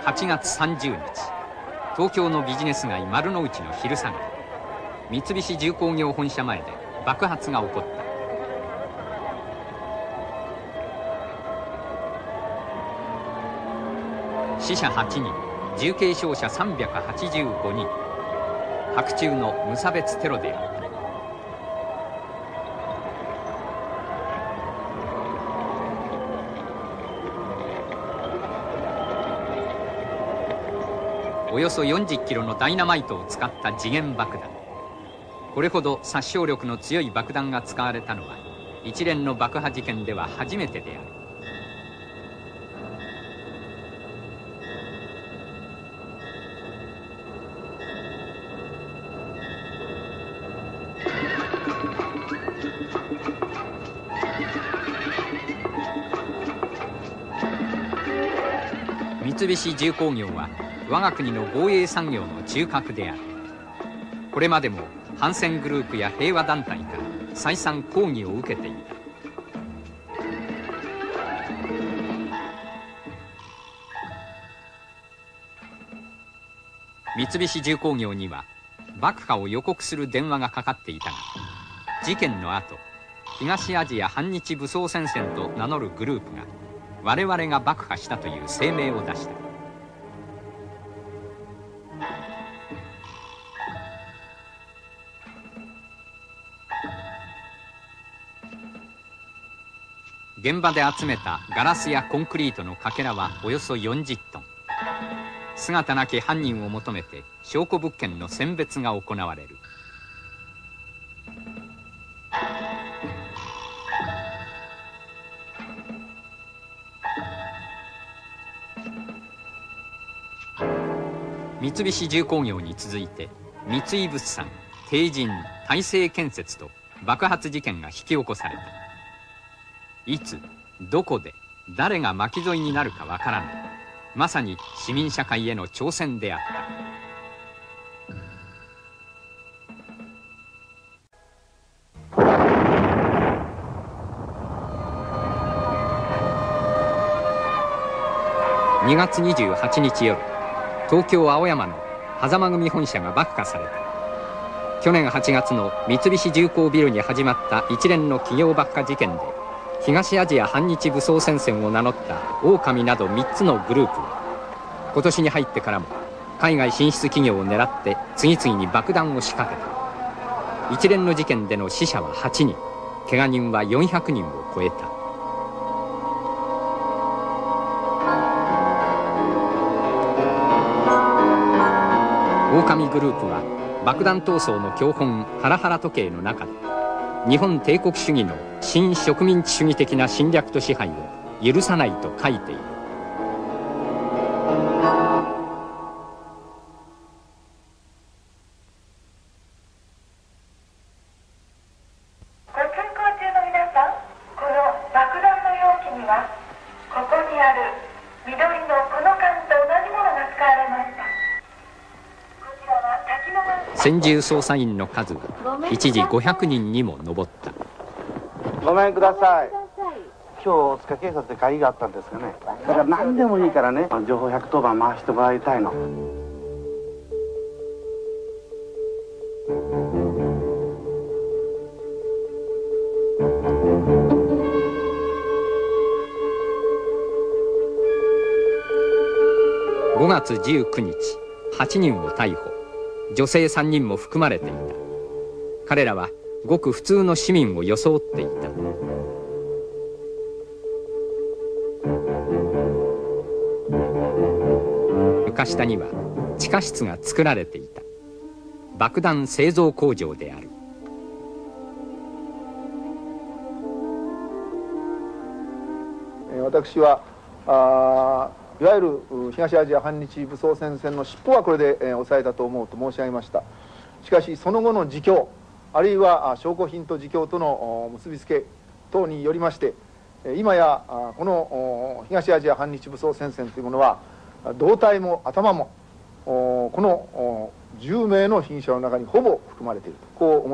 8月30日、東京のビジネス街丸の内の昼下がり、三菱重工業本社前で爆発が起こった。死者8人、重軽傷者385人。白昼の無差別テロであった。およそ40キロのダイナマイトを使った時限爆弾。これほど殺傷力の強い爆弾が使われたのは一連の爆破事件では初めてである。三菱重工業は我が国の防衛産業の中核である。これまでも反戦グループや平和団体から再三抗議を受けていた。三菱重工業には爆破を予告する電話がかかっていたが、事件の後、東アジア反日武装戦線と名乗るグループが我々が爆破したという声明を出した。現場で集めたガラスやコンクリートのかけらはおよそ40トン。姿なき犯人を求めて証拠物件の選別が行われる。三菱重工業に続いて三井物産、帝人、大成建設と爆発事件が引き起こされた。いつどこで誰が巻き添えになるかわからない、まさに市民社会への挑戦であった。2月28日夜、東京青山の狭間組本社が爆破された。去年8月の三菱重工ビルに始まった一連の企業爆破事件で、東アジア反日武装戦線を名乗った狼など3つのグループは、今年に入ってからも海外進出企業を狙って次々に爆弾を仕掛けた。一連の事件での死者は8人、怪我人は400人を超えた。狼グループは爆弾闘争の教本ハラハラ時計の中で、日本帝国主義の新植民地主義的な侵略と支配を許さないと書いている。 ご通行中の皆さん、この爆弾の容器にはここにある緑のこの缶と同じものが使われました。 専従捜査員の数は一時500人にも上った。 ごめんください。今日大塚警察で会議があったんですがね、だから何でもいいからね、情報110番回してもらいたいの。 5月19日、8人を逮捕。女性3人も含まれていた。彼らはごく普通の市民を装っていた。床下には地下室が作られていた。爆弾製造工場である。 私はいわゆる東アジア反日武装戦線の尻尾はこれで抑えたと思うと申し上げました。しかしその後の自供、あるいは証拠品と自供との結びつけ等によりまして、今やこの東アジア反日武装戦線というものは胴体も頭もこの10名の被疑者の中にほぼ含まれていると、こう思います。